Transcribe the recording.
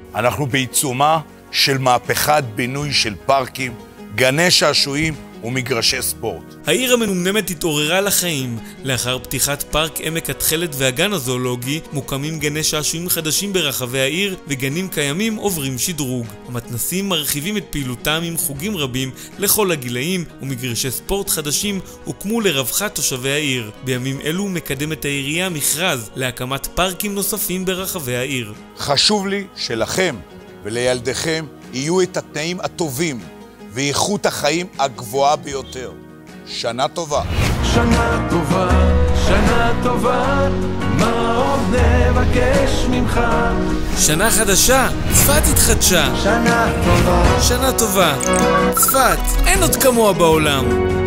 אנחנו בעיצומה של מהפכת בינוי של פארקים, גני שעשועים ומגרשי ספורט. העיר המנומנמת התעוררה לחיים. לאחר פתיחת פארק עמק התכלת והגן הזואולוגי מוקמים גני שעשועים חדשים ברחבי העיר וגנים קיימים עוברים שדרוג. המתנסים מרחיבים את פעילותם עם חוגים רבים לכל הגילאים ומגרשי ספורט חדשים הוקמו לרווחת תושבי העיר. בימים אלו מקדמת העירייה מכרז להקמת פארקים נוספים ברחבי העיר. חשוב לי שלכם ולילדיכם יהיו את התנאים הטובים ואיכות החיים הגבוהה ביותר. שנה טובה. שנה טובה, שנה טובה, מה עוד נבקש ממך? שנה חדשה, צפת התחדשה. שנה טובה, שנה טובה, צפת, אין עוד כמוה בעולם.